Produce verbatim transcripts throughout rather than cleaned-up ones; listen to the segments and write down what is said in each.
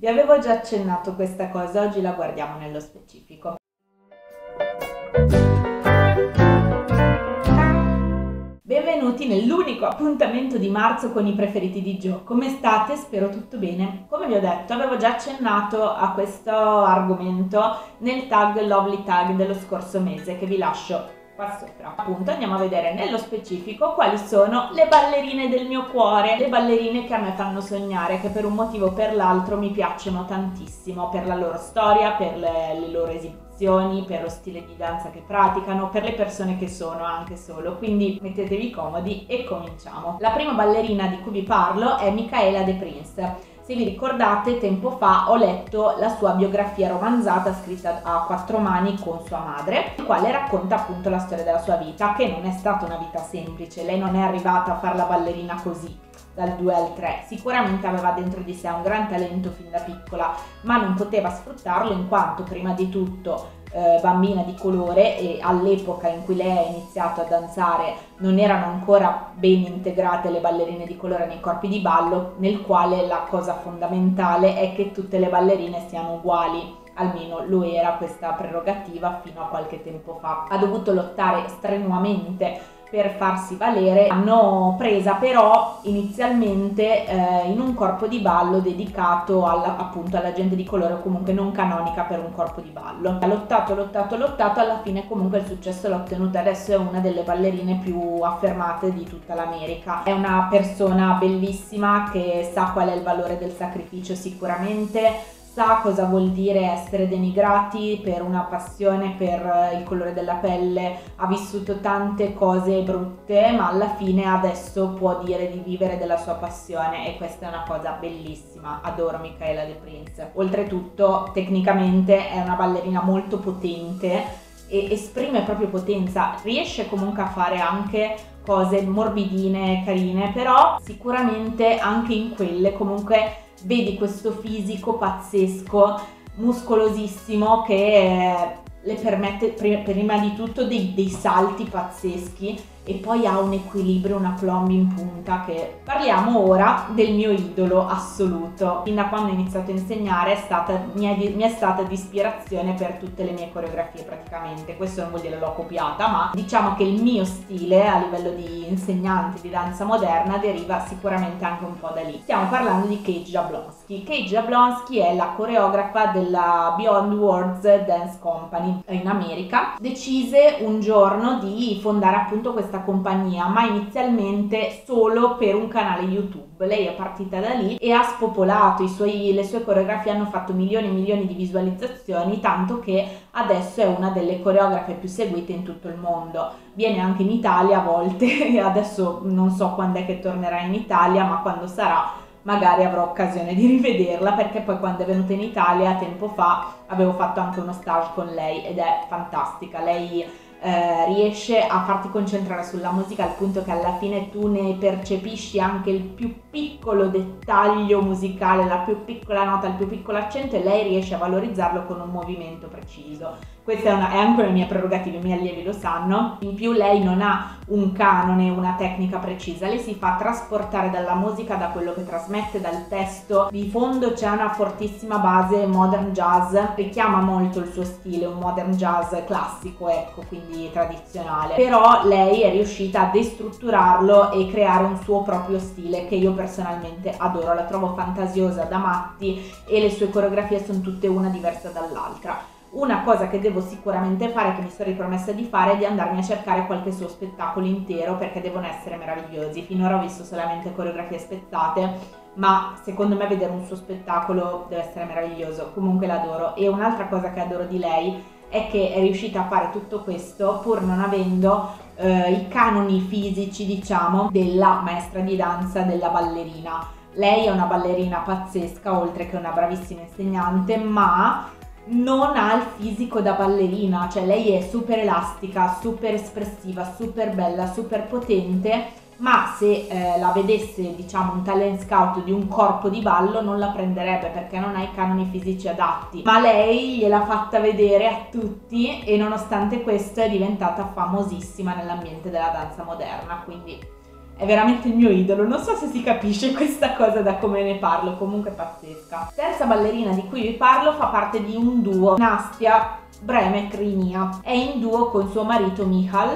Vi avevo già accennato questa cosa, oggi la guardiamo nello specifico. Benvenuti nell'unico appuntamento di marzo con i preferiti di Gio. Come state? Spero tutto bene. Come vi ho detto, avevo già accennato a questo argomento nel tag Lovely Tag dello scorso mese, che vi lascio qua sopra. Appunto andiamo a vedere nello specifico quali sono le ballerine del mio cuore, le ballerine che a me fanno sognare, che per un motivo o per l'altro mi piacciono tantissimo, per la loro storia, per le, le loro esibizioni, per lo stile di danza che praticano, per le persone che sono anche solo. Quindi mettetevi comodi e cominciamo. La prima ballerina di cui vi parlo è Micaela De Prince. Se vi ricordate, tempo fa ho letto la sua biografia romanzata scritta a quattro mani con sua madre, il quale racconta appunto la storia della sua vita, che non è stata una vita semplice. Lei non è arrivata a fare la ballerina così, dal due al tre. Sicuramente aveva dentro di sé un gran talento fin da piccola, ma non poteva sfruttarlo in quanto prima di tutto eh, bambina di colore, e all'epoca in cui lei ha iniziato a danzare non erano ancora ben integrate le ballerine di colore nei corpi di ballo, nel quale la cosa fondamentale è che tutte le ballerine siano uguali. Almeno lo era questa prerogativa fino a qualche tempo fa. Ha dovuto lottare strenuamente per farsi valere. L'hanno presa però inizialmente eh, in un corpo di ballo dedicato alla, appunto alla gente di colore, o comunque non canonica per un corpo di ballo. Ha lottato, lottato, lottato, alla fine comunque il successo l'ha ottenuto. Adesso è una delle ballerine più affermate di tutta l'America. È una persona bellissima che sa qual è il valore del sacrificio sicuramente, sa cosa vuol dire essere denigrati per una passione per il colore della pelle, ha vissuto tante cose brutte, ma alla fine adesso può dire di vivere della sua passione, e questa è una cosa bellissima. Adoro Micaela De Prince. Oltretutto tecnicamente è una ballerina molto potente e esprime proprio potenza, riesce comunque a fare anche cose morbidine, carine, però sicuramente anche in quelle comunque vedi questo fisico pazzesco, muscolosissimo, che eh, le permette prima di tutto dei, dei salti pazzeschi, e poi ha un equilibrio, una plomb in punta. Che parliamo ora del mio idolo assoluto. Fin da quando ho iniziato a insegnare è stata, mi, è, mi è stata di ispirazione per tutte le mie coreografie praticamente. Questo non vuol dire l'ho copiata, ma diciamo che il mio stile a livello di insegnante di danza moderna deriva sicuramente anche un po' da lì. Stiamo parlando di Kate Jablonski. Kate Jablonski è la coreografa della Beyond Words Dance Company in America. Decise un giorno di fondare appunto questa compagnia, ma inizialmente solo per un canale YouTube. Lei è partita da lì e ha spopolato. I suoi, le sue coreografie hanno fatto milioni e milioni di visualizzazioni, tanto che adesso è una delle coreografe più seguite in tutto il mondo. Viene anche in Italia a volte e adesso non so quando è che tornerà in Italia, ma quando sarà magari avrò occasione di rivederla, perché poi quando è venuta in Italia tempo fa avevo fatto anche uno stage con lei ed è fantastica. Lei Eh, riesce a farti concentrare sulla musica al punto che alla fine tu ne percepisci anche il più piccolo dettaglio musicale, la più piccola nota, il più piccolo accento, e lei riesce a valorizzarlo con un movimento preciso. Questa è, una, è anche una mia prerogativa, i miei allievi lo sanno. In più lei non ha un canone, una tecnica precisa, lei si fa trasportare dalla musica, da quello che trasmette, dal testo. Di fondo c'è una fortissima base modern jazz, richiama molto il suo stile, un modern jazz classico, ecco, quindi tradizionale, però lei è riuscita a destrutturarlo e creare un suo proprio stile che io personalmente adoro. La trovo fantasiosa da matti e le sue coreografie sono tutte una diversa dall'altra. Una cosa che devo sicuramente fare, che mi sono ripromessa di fare, è di andarmi a cercare qualche suo spettacolo intero, perché devono essere meravigliosi. Finora ho visto solamente coreografie spezzate, ma secondo me vedere un suo spettacolo deve essere meraviglioso. Comunque l'adoro. E un'altra cosa che adoro di lei è che è riuscita a fare tutto questo pur non avendo eh, i canoni fisici, diciamo, della maestra di danza, della ballerina. Lei è una ballerina pazzesca, oltre che una bravissima insegnante, ma non ha il fisico da ballerina. Cioè lei è super elastica, super espressiva, super bella, super potente, ma se eh, la vedesse, diciamo, un talent scout di un corpo di ballo non la prenderebbe, perché non ha i canoni fisici adatti. Ma lei gliel'ha fatta vedere a tutti, e nonostante questo è diventata famosissima nell'ambiente della danza moderna. Quindi è veramente il mio idolo, non so se si capisce questa cosa da come ne parlo, comunque pazzesca. Terza ballerina di cui vi parlo fa parte di un duo, Nastia Bremek-Rinia, è in duo con suo marito Michal,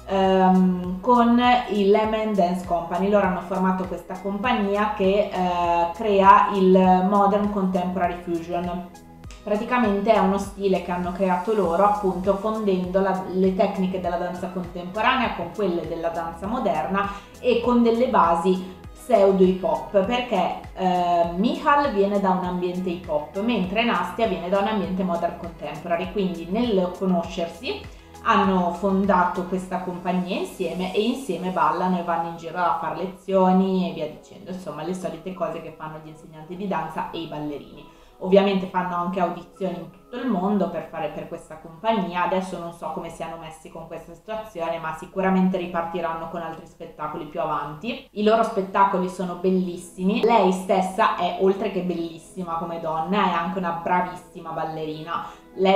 ehm, con il Lemon Dance Company. Loro hanno formato questa compagnia che eh, crea il Modern Contemporary Fusion. Praticamente è uno stile che hanno creato loro, appunto fondendo la, le tecniche della danza contemporanea con quelle della danza moderna e con delle basi pseudo hip hop, perché eh, Michal viene da un ambiente hip hop mentre Nastia viene da un ambiente modern contemporary, quindi nel conoscersi hanno fondato questa compagnia insieme e insieme ballano e vanno in giro a fare lezioni e via dicendo, insomma le solite cose che fanno gli insegnanti di danza e i ballerini. Ovviamente fanno anche audizioni in tutto il mondo per fare per questa compagnia. Adesso non so come siano messi con questa situazione, ma sicuramente ripartiranno con altri spettacoli più avanti. I loro spettacoli sono bellissimi. Lei stessa è, oltre che bellissima come donna, è anche una bravissima ballerina.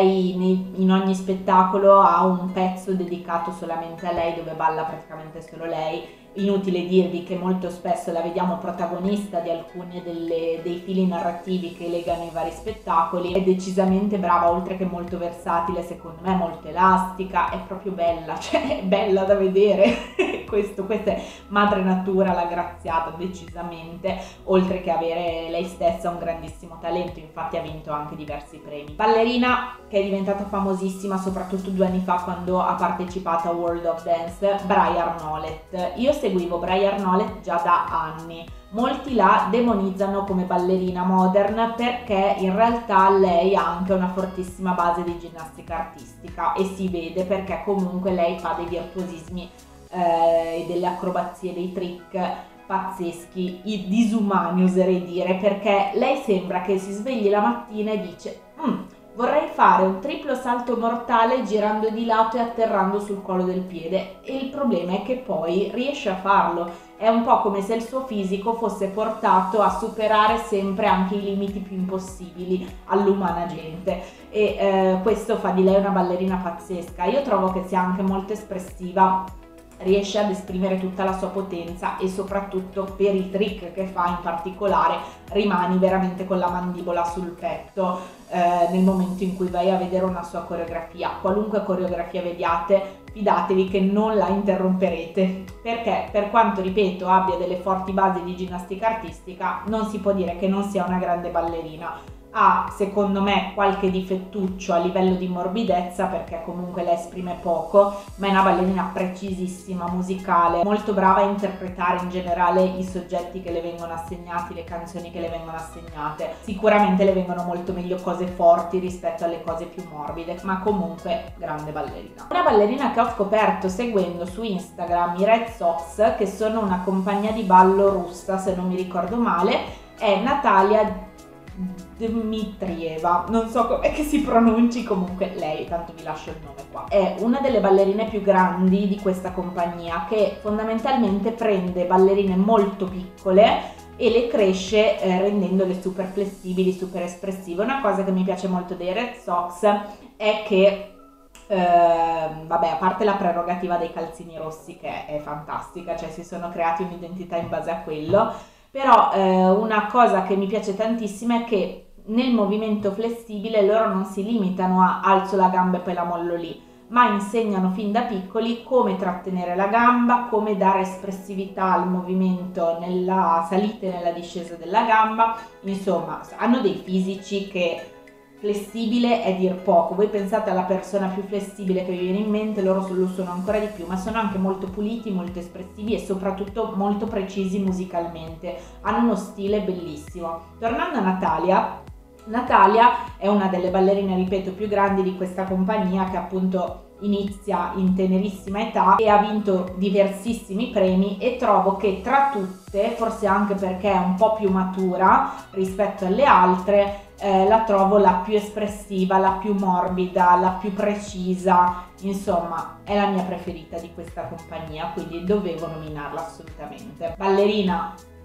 Lei in ogni spettacolo ha un pezzo dedicato solamente a lei, dove balla praticamente solo lei. Inutile dirvi che molto spesso la vediamo protagonista di alcuni delle, dei fili narrativi che legano i vari spettacoli. È decisamente brava, oltre che molto versatile, secondo me molto elastica, è proprio bella, cioè è bella da vedere. Questo, questa è madre natura, la graziata decisamente, oltre che avere lei stessa un grandissimo talento, infatti ha vinto anche diversi premi. Ballerina che è diventata famosissima soprattutto due anni fa quando ha partecipato a World of Dance, Bryar Nolet. Io seguivo Bryar Nolet già da anni. Molti la demonizzano come ballerina modern perché in realtà lei ha anche una fortissima base di ginnastica artistica e si vede, perché comunque lei fa dei virtuosismi e eh, delle acrobazie, dei trick pazzeschi, disumani oserei dire, perché lei sembra che si svegli la mattina e dice mm, vorrei fare un triplo salto mortale girando di lato e atterrando sul collo del piede, e il problema è che poi riesce a farlo. È un po' come se il suo fisico fosse portato a superare sempre anche i limiti più impossibili all'umana gente, e eh, questo fa di lei una ballerina pazzesca. Io trovo che sia anche molto espressiva, riesce ad esprimere tutta la sua potenza e soprattutto per i trick che fa in particolare rimani veramente con la mandibola sul petto eh, nel momento in cui vai a vedere una sua coreografia. Qualunque coreografia vediate, fidatevi che non la interromperete, perché per quanto, ripeto, abbia delle forti basi di ginnastica artistica, non si può dire che non sia una grande ballerina. Ha, secondo me, qualche difettuccio a livello di morbidezza, perché comunque la esprime poco, ma è una ballerina precisissima, musicale, molto brava a interpretare in generale i soggetti che le vengono assegnati, le canzoni che le vengono assegnate. Sicuramente le vengono molto meglio cose forti rispetto alle cose più morbide, ma comunque grande ballerina. Una ballerina che ho scoperto seguendo su Instagram i Red Sox, che sono una compagnia di ballo russa se non mi ricordo male, è Natalia Dmitrieva, non so come che si pronunci, comunque lei, tanto vi lascio il nome qua. È una delle ballerine più grandi di questa compagnia, che fondamentalmente prende ballerine molto piccole e le cresce eh, rendendole super flessibili, super espressive. Una cosa che mi piace molto dei Red Sox è che eh, vabbè, a parte la prerogativa dei calzini rossi che è fantastica, cioè si sono creati un'identità in base a quello, però eh, una cosa che mi piace tantissimo è che nel movimento flessibile loro non si limitano a alzo la gamba e poi la mollo lì, ma insegnano fin da piccoli come trattenere la gamba, come dare espressività al movimento nella salita e nella discesa della gamba. Insomma, hanno dei fisici che flessibile è dir poco. Voi pensate alla persona più flessibile che vi viene in mente, loro lo sono ancora di più, ma sono anche molto puliti, molto espressivi e soprattutto molto precisi musicalmente. Hanno uno stile bellissimo. Tornando a Natalia, Natalia è una delle ballerine, ripeto, più grandi di questa compagnia, che appunto inizia in tenerissima età e ha vinto diversissimi premi, e trovo che tra tutte, forse anche perché è un po' più matura rispetto alle altre, eh, la trovo la più espressiva, la più morbida, la più precisa, insomma è la mia preferita di questa compagnia, quindi dovevo nominarla assolutamente. Ballerina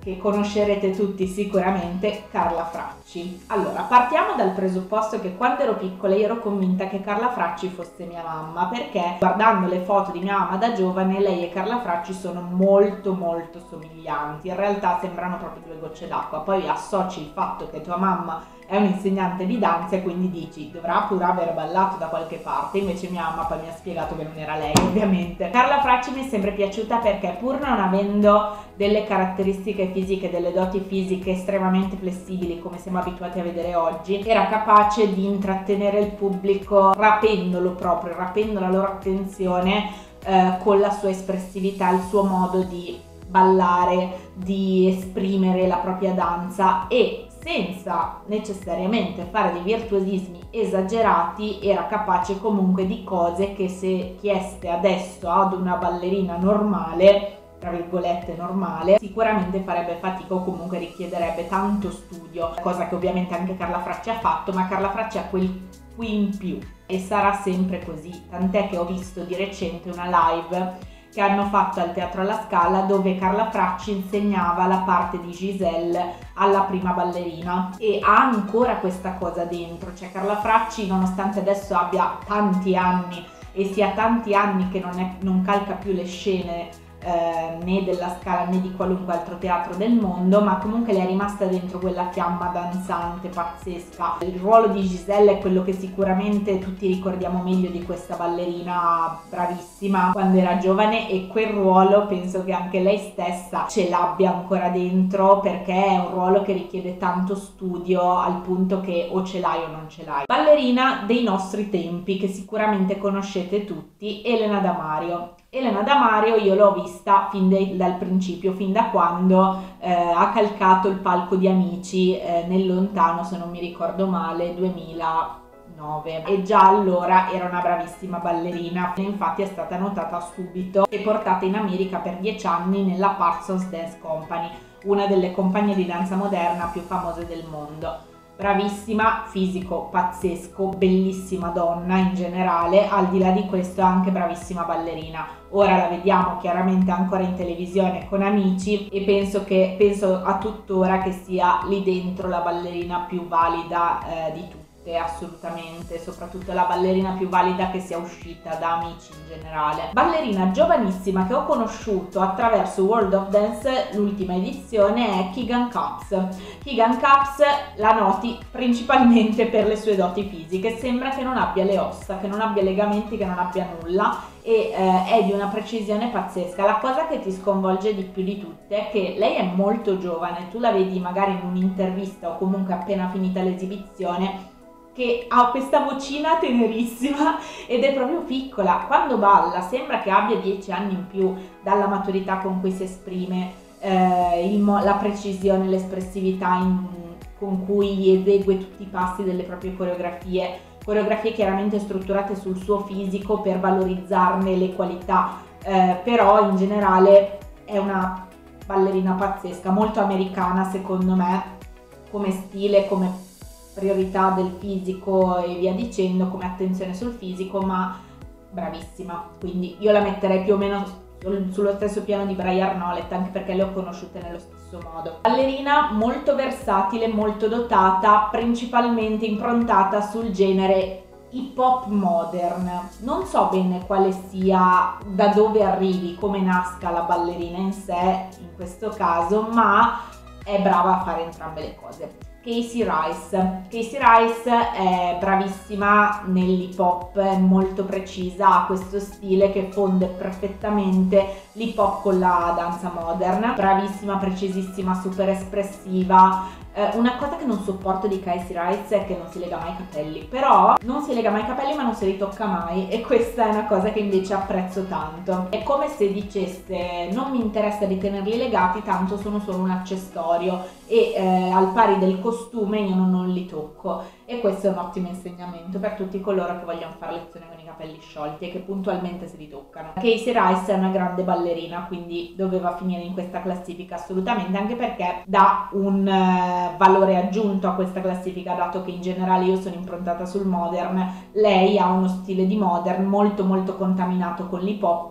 che conoscerete tutti sicuramente, Carla Fracci. Allora, partiamo dal presupposto che quando ero piccola io ero convinta che Carla Fracci fosse mia mamma, perché guardando le foto di mia mamma da giovane, lei e Carla Fracci sono molto molto somiglianti, in realtà sembrano proprio due gocce d'acqua. Poi associ il fatto che tua mamma è un'insegnante di danza e quindi dici dovrà pure aver ballato da qualche parte, invece mia mamma poi mi ha spiegato che non era lei, ovviamente. Carla Fracci mi è sempre piaciuta perché, pur non avendo delle caratteristiche fisiche, delle doti fisiche estremamente flessibili come siamo abituati a vedere oggi, era capace di intrattenere il pubblico rapendolo proprio, rapendo la loro attenzione eh, con la sua espressività, il suo modo di ballare, di esprimere la propria danza, e senza necessariamente fare dei virtuosismi esagerati era capace comunque di cose che, se chieste adesso ad una ballerina normale, tra virgolette normale, sicuramente farebbe fatica o comunque richiederebbe tanto studio, cosa che ovviamente anche Carla Fracci ha fatto, ma Carla Fracci ha quel qui in più e sarà sempre così, tant'è che ho visto di recente una live che hanno fatto al Teatro alla Scala dove Carla Fracci insegnava la parte di Giselle alla prima ballerina, e ha ancora questa cosa dentro, cioè Carla Fracci, nonostante adesso abbia tanti anni e sia tanti anni che non, è, non calca più le scene eh, né della Scala né di qualunque altro teatro del mondo, ma comunque le è rimasta dentro quella fiamma danzante pazzesca. Il ruolo di Giselle è quello che sicuramente tutti ricordiamo meglio di questa ballerina bravissima quando era giovane, e quel ruolo penso che anche lei stessa ce l'abbia ancora dentro, perché è un ruolo che richiede tanto studio al punto che o ce l'hai o non ce l'hai. Ballerina dei nostri tempi che sicuramente conoscete tutti, Elena Damario. Elena Damario io l'ho vista fin de, dal principio, fin da quando eh, ha calcato il palco di Amici eh, nel lontano, se non mi ricordo male, duemilanove, e già allora era una bravissima ballerina. Infatti è stata notata subito e portata in America per dieci anni nella Parsons Dance Company, una delle compagnie di danza moderna più famose del mondo. Bravissima, fisico pazzesco, bellissima donna in generale, al di là di questo anche bravissima ballerina. Ora la vediamo chiaramente ancora in televisione con Amici e penso che penso a tuttora che sia lì dentro la ballerina più valida eh, di tutte, assolutamente, soprattutto la ballerina più valida che sia uscita da Amici in generale. Ballerina giovanissima che ho conosciuto attraverso World of Dance, l'ultima edizione, è Keegan Kapps. Keegan Kapps la noti principalmente per le sue doti fisiche, sembra che non abbia le ossa, che non abbia legamenti, che non abbia nulla, e eh, è di una precisione pazzesca. La cosa che ti sconvolge di più di tutte è che lei è molto giovane, tu la vedi magari in un'intervista o comunque appena finita l'esibizione che ha questa vocina tenerissima ed è proprio piccola. Quando balla sembra che abbia dieci anni in più dalla maturità con cui si esprime, eh, il la precisione, l'espressività in, con cui esegue tutti i passi delle proprie coreografie, coreografie chiaramente strutturate sul suo fisico per valorizzarne le qualità, eh, però in generale è una ballerina pazzesca, molto americana secondo me, come stile, come priorità del fisico e via dicendo, come attenzione sul fisico, ma bravissima, quindi io la metterei più o meno sullo stesso piano di Bray Arnolett, anche perché le ho conosciute nello stesso modo. Ballerina molto versatile, molto dotata, principalmente improntata sul genere hip hop modern. Non so bene quale sia, da dove arrivi, come nasca la ballerina in sé in questo caso, ma è brava a fare entrambe le cose. Casey Rice. Casey Rice è bravissima nell'hip hop, è molto precisa, ha questo stile che fonde perfettamente l'hip hop con la danza moderna, bravissima, precisissima, super espressiva. Eh, una cosa che non sopporto di Casey Rice è che non si lega mai i capelli, però non si lega mai i capelli ma non si ritocca mai, e questa è una cosa che invece apprezzo tanto. È come se dicesse: non mi interessa di tenerli legati, tanto sono solo un accessorio e eh, al pari del costume io non, non li tocco. E questo è un ottimo insegnamento per tutti coloro che vogliono fare lezione con i capelli sciolti e che puntualmente si ritoccano. Casey Rice è una grande ballerina, quindi doveva finire in questa classifica assolutamente, anche perché dà un uh, valore aggiunto a questa classifica, dato che in generale io sono improntata sul modern. Lei ha uno stile di modern molto molto contaminato con l'hip hop, che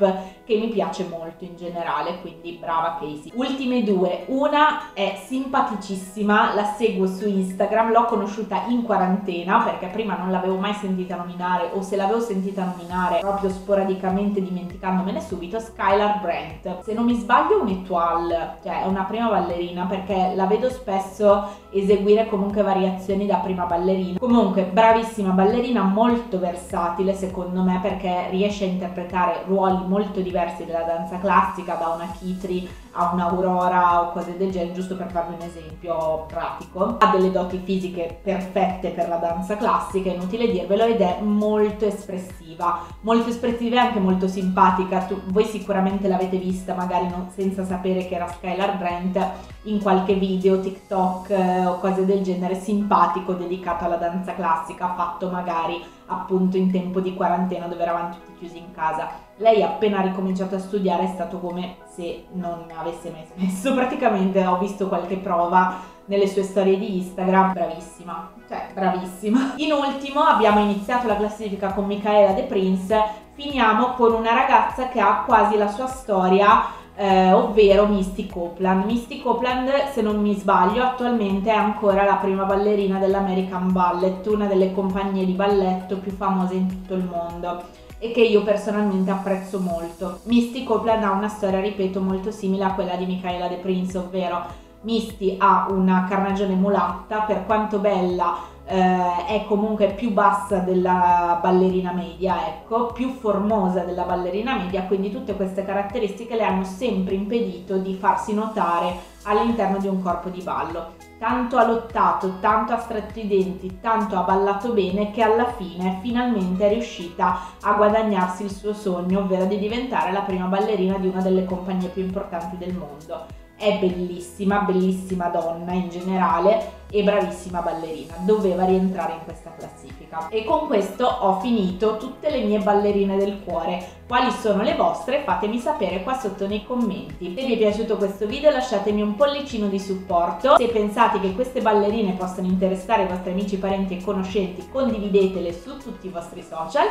che mi piace molto in generale, quindi brava Casey. Ultime due, una è simpaticissima, la seguo su Instagram, l'ho conosciuta in quarantena perché prima non l'avevo mai sentita nominare, o se l'avevo sentita nominare proprio sporadicamente dimenticandomene subito. Skylar Brent, se non mi sbaglio un étoile, cioè è una prima ballerina perché la vedo spesso eseguire comunque variazioni da prima ballerina. Comunque bravissima ballerina, molto versatile secondo me perché riesce a interpretare ruoli molto diversi della danza classica, da una Kitri a un'Aurora o cose del genere, giusto per farvi un esempio pratico. Ha delle doti fisiche perfette per la danza classica, è inutile dirvelo, ed è molto espressiva, molto espressiva e anche molto simpatica. Tu, voi sicuramente l'avete vista, magari non, senza sapere che era Skylar Brent, in qualche video TikTok eh, o cose del genere, simpatico, dedicato alla danza classica, fatto magari appunto in tempo di quarantena dove eravamo tutti chiusi in casa. Lei appena ricominciato a studiare è stato come se non avesse mai smesso, praticamente ho visto qualche prova nelle sue storie di Instagram. Bravissima, cioè bravissima. In ultimo abbiamo iniziato la classifica con Micaela De Prince, finiamo con una ragazza che ha quasi la sua storia, Eh, ovvero Misty Copeland. Misty Copeland, se non mi sbaglio, attualmente è ancora la prima ballerina dell'American Ballet, una delle compagnie di balletto più famose in tutto il mondo e che io personalmente apprezzo molto. Misty Copeland ha una storia, ripeto, molto simile a quella di Micaela De Prince, ovvero Misty ha una carnagione mulatta, per quanto bella eh, è comunque più bassa della ballerina media, ecco, più formosa della ballerina media, quindi tutte queste caratteristiche le hanno sempre impedito di farsi notare all'interno di un corpo di ballo. Tanto ha lottato, tanto ha stretto i denti, tanto ha ballato bene che alla fine finalmente è riuscita a guadagnarsi il suo sogno, ovvero di diventare la prima ballerina di una delle compagnie più importanti del mondo. È bellissima, bellissima donna in generale e bravissima ballerina, doveva rientrare in questa classifica. E con questo ho finito tutte le mie ballerine del cuore. Quali sono le vostre? Fatemi sapere qua sotto nei commenti. Se vi è piaciuto questo video lasciatemi un pollicino di supporto. Se pensate che queste ballerine possano interessare i vostri amici, parenti e conoscenti, condividetele su tutti i vostri social.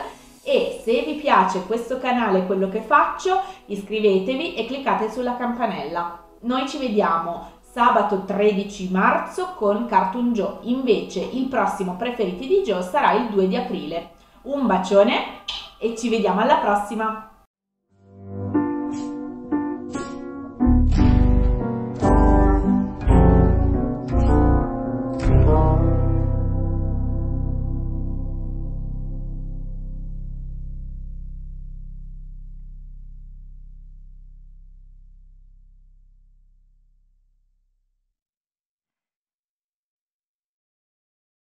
E se vi piace questo canale e quello che faccio, iscrivetevi e cliccate sulla campanella. Noi ci vediamo sabato tredici marzo con Cartoon Joe, invece il prossimo Preferiti di Joe sarà il due di aprile. Un bacione e ci vediamo alla prossima!